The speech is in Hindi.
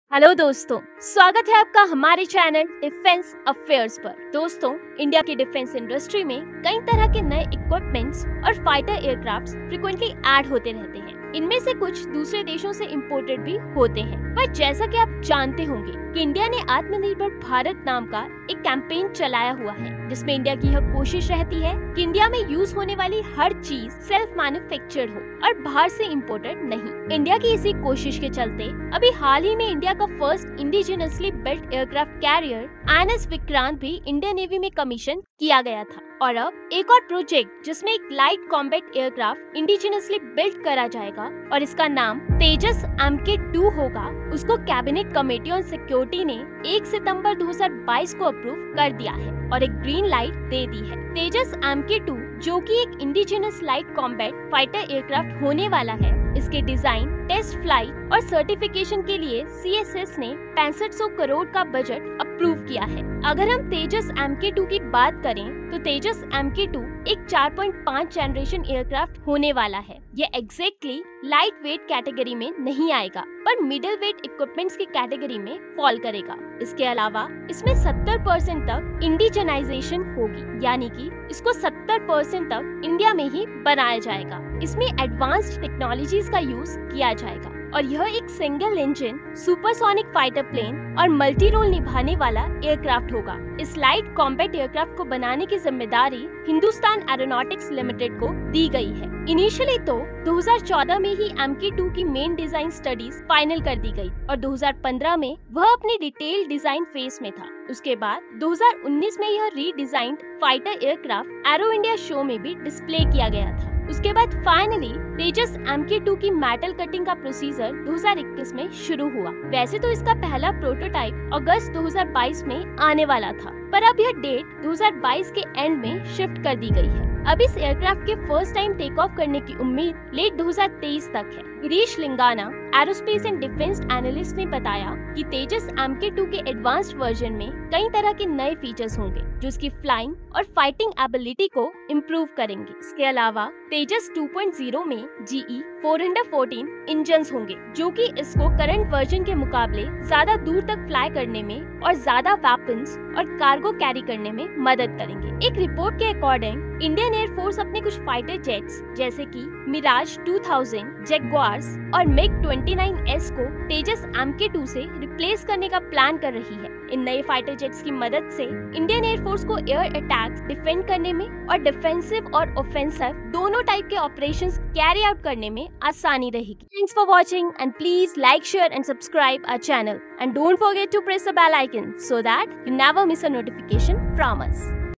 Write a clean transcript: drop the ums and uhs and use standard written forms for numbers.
हेलो दोस्तों, स्वागत है आपका हमारे चैनल डिफेंस अफेयर्स पर। दोस्तों, इंडिया की डिफेंस इंडस्ट्री में कई तरह के नए इक्विपमेंट्स और फाइटर एयरक्राफ्ट्स फ्रिक्वेंटली ऐड होते रहते हैं। इनमें से कुछ दूसरे देशों से इंपोर्टेड भी होते हैं। पर जैसा कि आप जानते होंगे कि इंडिया ने आत्मनिर्भर भारत नाम का एक कैंपेन चलाया हुआ है, जिसमें इंडिया की यह कोशिश रहती है कि इंडिया में यूज होने वाली हर चीज सेल्फ मैन्युफैक्चर्ड हो और बाहर से इम्पोर्टेड नहीं। इंडिया की इसी कोशिश के चलते अभी हाल ही में इंडिया का first indigenously built aircraft carrier INS Vikrant भी इंडियन नेवी में कमीशन किया गया था। और अब एक और प्रोजेक्ट जिसमें एक light combat aircraft indigenously built करा जाएगा और इसका नाम तेजस MK2 होगा, उसको कैबिनेट कमेटी ऑन सिक्योरिटी ने 1 सितंबर 2022 को अप्रूव कर दिया है और एक ग्रीन लाइट दे दी है। तेजस MK2 जो कि एक indigenous light combat fighter aircraft होने वाला है, इसके डिजाइन, टेस्ट फ्लाइट और सर्टिफिकेशन के लिए CSS ने 6500 करोड़ का बजट अप्रूव किया है। अगर हम तेजस MK2 की बात करें तो तेजस MK2 एक 4.5 जनरेशन एयरक्राफ्ट होने वाला है। ये एग्जैक्टली लाइट वेट कैटेगरी में नहीं आएगा, पर मिडिल वेट इक्विपमेंट्स की कैटेगरी में फॉल करेगा। इसके अलावा इसमें 70% तक इंडिजनाइजेशन होगी, यानी कि इसको 70% तक इंडिया में ही बनाया जाएगा। इसमें एडवांस्ड टेक्नोलॉजीज का यूज किया जाएगा और यह एक single engine supersonic fighter plane और मल्टी रोल निभाने वाला एयरक्राफ्ट होगा। इस लाइट कॉम्बैट एयरक्राफ्ट को बनाने की जिम्मेदारी हिंदुस्तान एरोनॉटिक्स लिमिटेड को दी गई है। इनिशियली तो 2014 में ही MK2 की मेन डिजाइन स्टडीज फाइनल कर दी गई और 2015 में वह अपनी डिटेल डिजाइन फेज में था। उसके बाद 2019 में यह redesigned fighter aircraft aero India show में भी डिस्प्ले किया गया था। उसके बाद फाइनली तेजस MK2 की मेटल कटिंग का प्रोसीजर 2021 में शुरू हुआ। वैसे तो इसका पहला प्रोटोटाइप अगस्त 2022 में आने वाला था, पर अब यह डेट 2022 के एंड में शिफ्ट कर दी गई है। अब इस एयरक्राफ्ट के फर्स्ट टाइम टेक ऑफ करने की उम्मीद लेट 2023 तक है। Girish Linganna, aerospace and defence analyst ने बताया कि तेजस MK2 के एडवांस्ड वर्जन में कई तरह के नए फीचर्स होंगे जो इसकी फ्लाइंग और फाइटिंग एबिलिटी को इम्प्रूव करेंगे। इसके अलावा तेजस 2.0 में GE 414 इंजन्स होंगे, जो कि इसको करंट वर्जन के मुकाबले ज्यादा दूर तक फ्लाई करने में और ज्यादा वेपन्स और कार्गो कैरी करने में मदद करेंगे। एक रिपोर्ट के अकॉर्डिंग इंडियन एयरफोर्स अपने कुछ फाइटर जेट्स जैसे कि मिराज 2000, जैगुआर्स और MiG-29S को तेजस MK2 से रिप्लेस करने का प्लान कर रही है। इन नए फाइटर जेट्स की मदद से इंडियन एयरफोर्स को एयर अटैक्स डिफेंड करने में और डिफेंसिव और ऑफेंसिव दोनों टाइप के ऑपरेशंस कैरी आउट करने में आसानी रहेगी। Thanks for watching and please like, share and subscribe our channel and don't forget to press the bell icon so that you never miss a notification from us.